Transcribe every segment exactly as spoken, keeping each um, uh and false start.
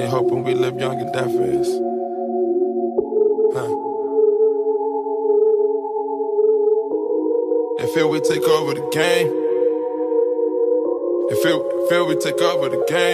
They hoping we live young and die fast. Huh. They feel we take over the game. They feel, feel we take over the game.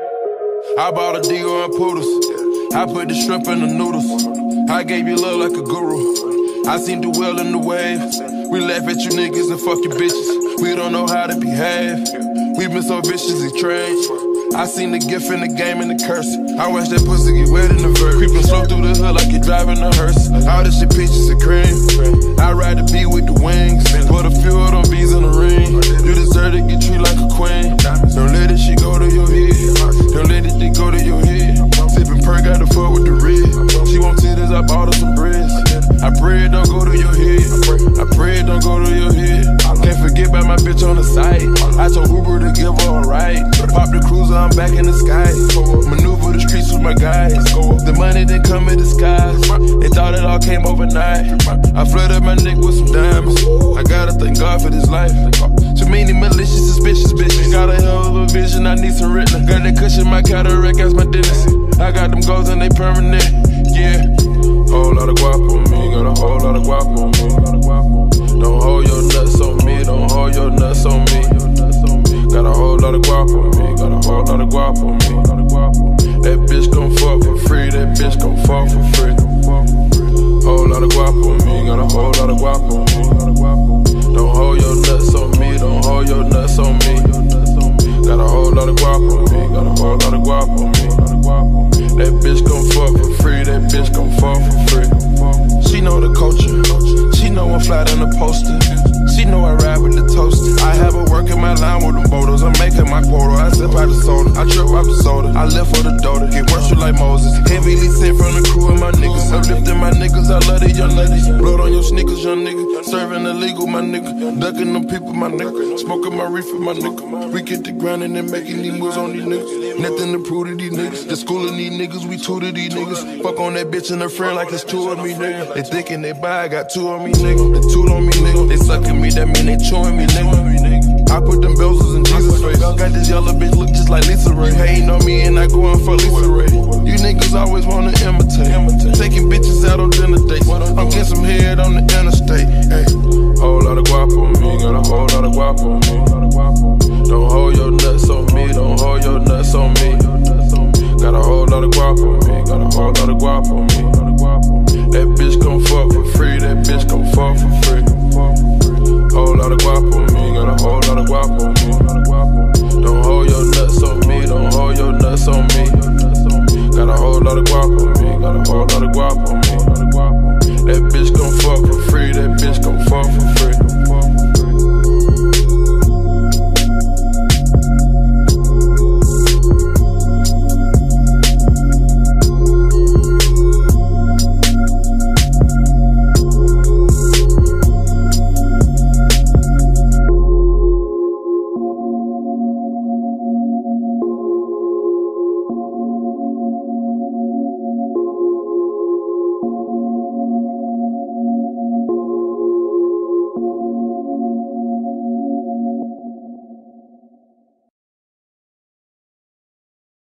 I bought a Dior and poodles. I put the shrimp in the noodles. I gave you love like a guru. I seen the well in the waves. We laugh at you niggas and fuck you bitches. We don't know how to behave. We been so viciously trained. I seen the gift in the game and the curse. I watch that pussy get wet in the verse. Creeping slow through the hood like you driving a hearse. All this shit peaches and cream. I ride the beat with the wings. Put a few of them bees in the ring. You deserve to get treated like a queen. Don't let this shit go to your head. Don't let it go to your head. Sipping perk, got the fuck with the red. She want titties, I bought her some breads. I pray it don't go to your head. I pray it don't go to your head. Can't forget about my bitch on the side. I told Uber to give her a ride. Pop the cruiser, I'm back in the sky. Maneuver the streets with my guys. The money didn't come in disguise. They thought it all came overnight. I flooded my neck with some diamonds. I gotta thank God for this life. Too many malicious, suspicious bitches. Got a hell of a vision, I need some written. Got that cushion, my cataract, as my dentist. I got them goals and they permanent, yeah. Whole lot of guap on me, got a whole lot of guap on me. Don't hold your nuts on me, don't hold your nuts on me. Got a whole lot of guap on me, got a whole lot of guap on me. That bitch gon' fuck for free, that bitch gon' fuck for free. Whole lot of guap on me, got a whole lot of guap on me. Don't hold your nuts on me, don't hold your nuts on me. Got a whole lot of guap on me, got a whole lot of guap on me. That bitch gon' fuck for free, that bitch gon' fuck for free. She know the culture, she know I'm fly than the poster. She know I ride with the toaster. I have her working my line with them boulders. I'm making my quota, I sip out the soda. I trip out the soda, I live for the daughter. Get worship like Moses, heavily sent from the crew and my niggas. Uplifting my niggas, I love the young ladies. Blood on your sneakers, young nigga. Serving illegal, my nigga. Ducking them people, my nigga. Smoking my reefer, my nigga. We get the grinding and making these moves on these niggas. Nothing to prove to these niggas. The school of these niggas, we two to these niggas. Fuck on that bitch and her friend like it's two of me, nigga. They thinking they buy, I got two on me, nigga. The two on me, nigga. They sucking me, that mean they chewing me, nigga. I put them bells in Jesus' face. Got this yellow bitch look just like Lisa Ray. Hating on me and I going for Lisa Ray. You niggas always wanna imitate. Taking bitches out on dinner dates. I'm getting some head on the interstate. Hey. Whole lot of guap on me, got a whole lot of guap on me. Don't hold your nuts on me, don't hold your nuts on me.